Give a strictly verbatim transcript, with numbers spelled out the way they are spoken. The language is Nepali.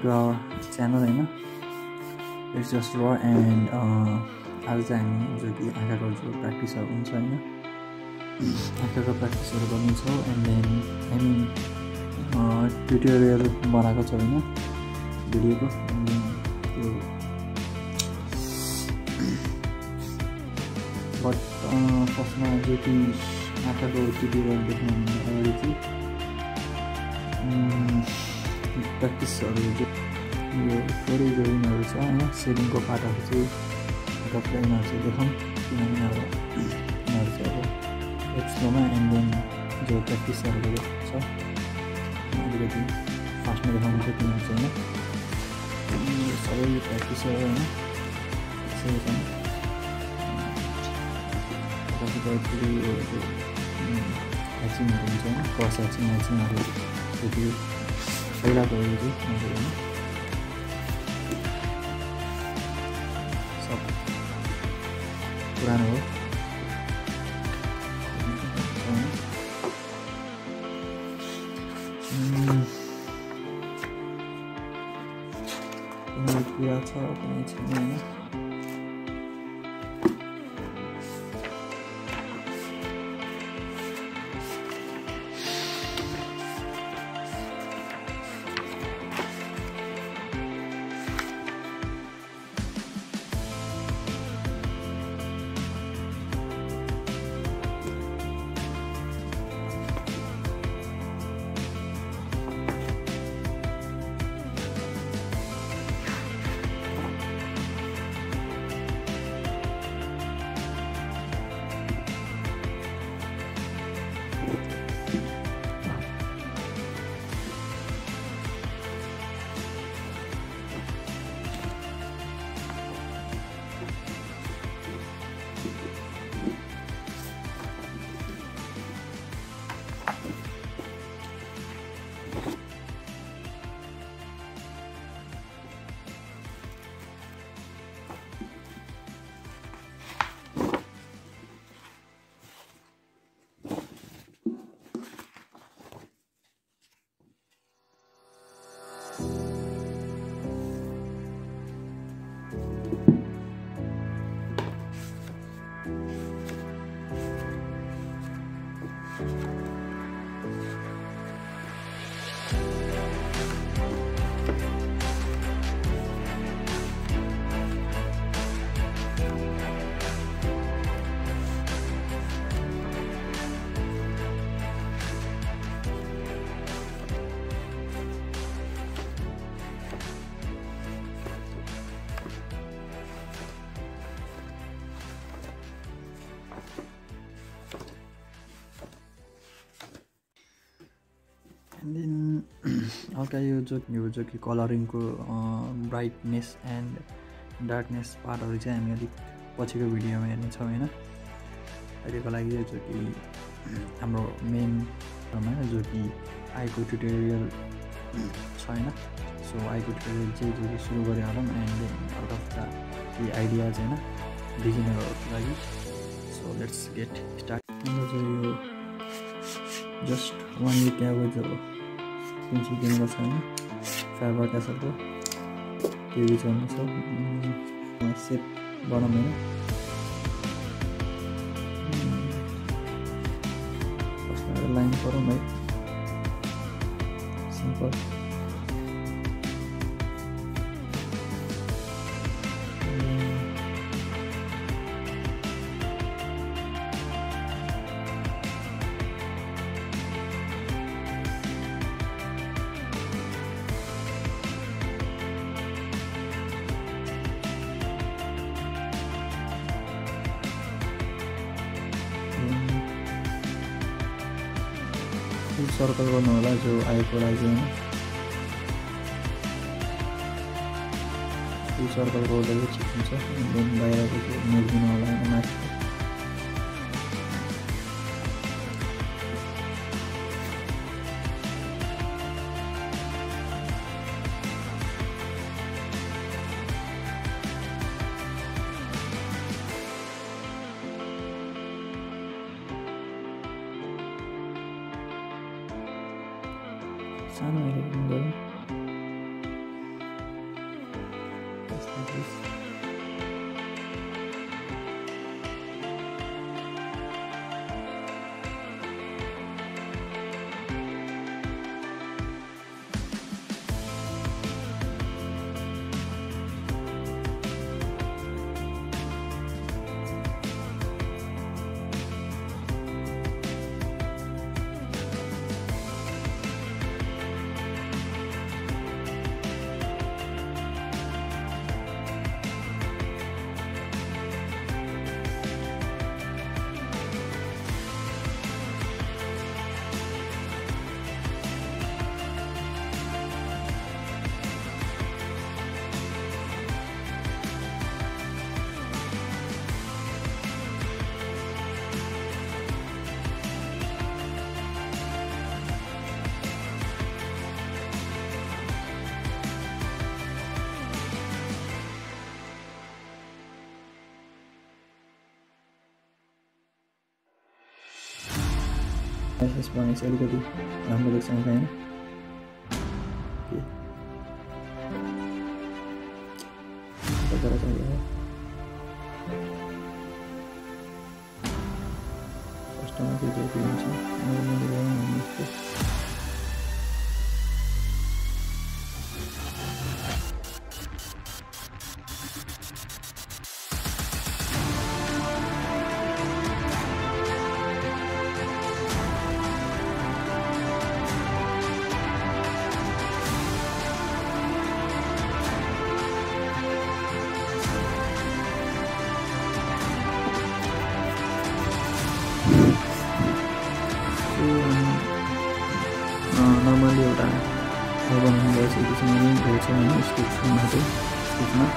to our channel हैन इट्स जस्ट र एन्ड आज चाहिँ हामी जो कि आँखाको जो प्र्याक्टिसहरू हुन्छ हैन आँखाको प्र्याक्टिसहरू गर्नेछौँ एन्ड देन हामी ट्युटोरियल बनाएको छौँ हैन भिडियोको त्यो बट फर्स्टमा जो कि आँखाको ट्युटोरियल देख्नु अगाडि चाहिँ प्र्याक्टिसहरू जो यो थोरै जोइनहरू छ हैन सेडिङको पार्टहरू चाहिँ तपाईँलाई यिनीहरू चाहिँ देखाउँ किनभने अब यिनीहरू चाहिँ अब एक्सप्लोमा एन्ड देन जो प्र्याक्टिसहरू छ अलिकति फास्टमा देखाउनु छ तिनीहरू चाहिँ हैन सबै प्र्याक्टिसहरू हैन त्यसै चाहिँ कतिपय यो ह्याचिङहरू हुन्छ हैन क्रस ह्याचिङ ह्याचिङहरू त्यो पहिलाको यो चाहिँ हैन सब पुरानो हो कुनै कुरा छ कुनै छैन हैन देन हल्का यो जो यो जो कि कलरिङको ब्राइटनेस एन्ड डार्कनेस पार्टहरू चाहिँ हामी अलिक पछिको भिडियोमा हेर्नेछौँ हैन अहिलेको लागि यो जो कि हाम्रो मेन हैन जो कि आइको ट्युटोरियल छ हैन सो आइको ट्युटोरियल चाहिँ जो कि सुरु गरे होला and then out of the यो आइडिया चाहिँ हैन बिगिनरहरूको लागि सो लेट्स गेट स्टार्ट जो यो जस्ट वान विक एगो जो पेन्सिल किनेको छ हैन फाइबर क्यासलको त्यो युज गर्नेछ सेप बनाउँ हैन फर्स्टमा लाइन गरौँ है सिम्पल सर्कल गर्नु होला जो आएको लागि हैन यो सर्कल गर्दा चाहिँ ठिक हुन्छ देन बाहिरको चाहिँ मिल्दिनु होला हैन माथि सानो हेरेको एसएस भनेपछि अलिकति राम्रो देख्छ आउँछ होइन तर चाहियो फर्स्टमा चाहिँ जति हुन्छ नर्मली एउटा बनाउनु भइसकेको छ भने भएको छ भने स्केचमा चाहिँ स्केचमा